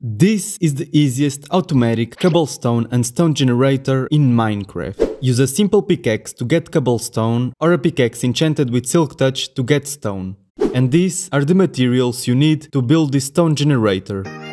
This is the easiest automatic cobblestone and stone generator in Minecraft. Use a simple pickaxe to get cobblestone or a pickaxe enchanted with silk touch to get stone. And these are the materials you need to build this stone generator.